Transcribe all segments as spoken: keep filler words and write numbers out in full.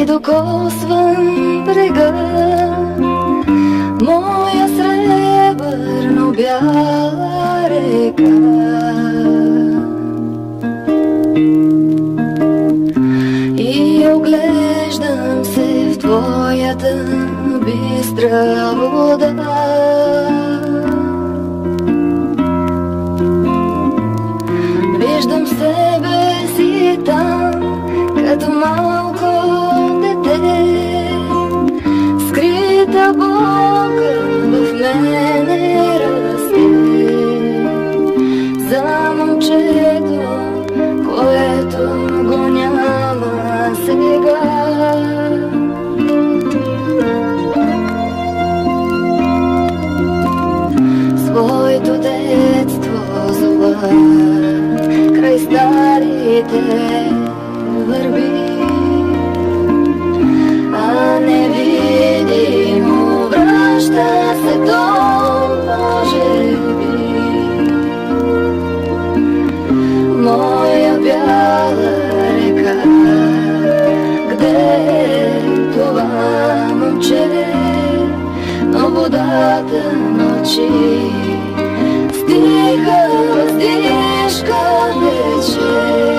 докосвам брега, моя сребърно бяла река. И оглеждам се в твоята бистра вода. Виждам себе си там, като малко дете, скрита болка в мене расте. За момчето, което го няма сега. Своето детство зла край старите върви, а невидимо връща се дом, може би. Моя бяла река, къде е това момче? Но водата мълчи, стиха въздишка тече.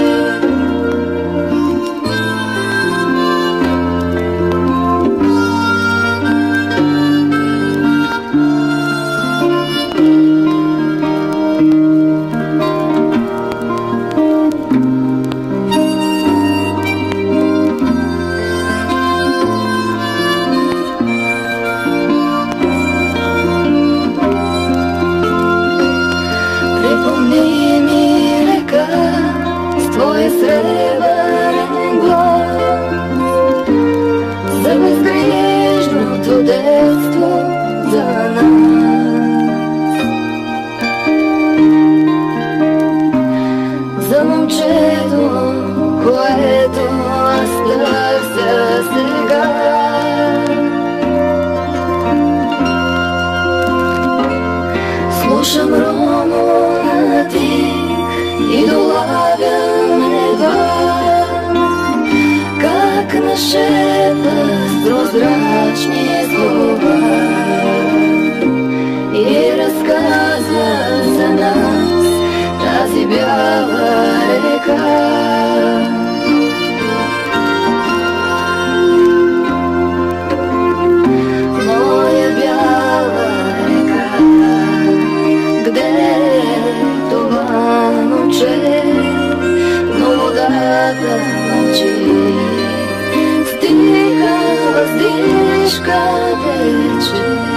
Твой сребърен глас за безгрижното детство за нас, за момчето, което аз търся сега. Слушам романа ти и долавям едва как нашепва с прозрачни слова и разказва за нас тази бяла река. Моя бяла река, къде е това момче? Но водата мълчи, стиха въздишка тече.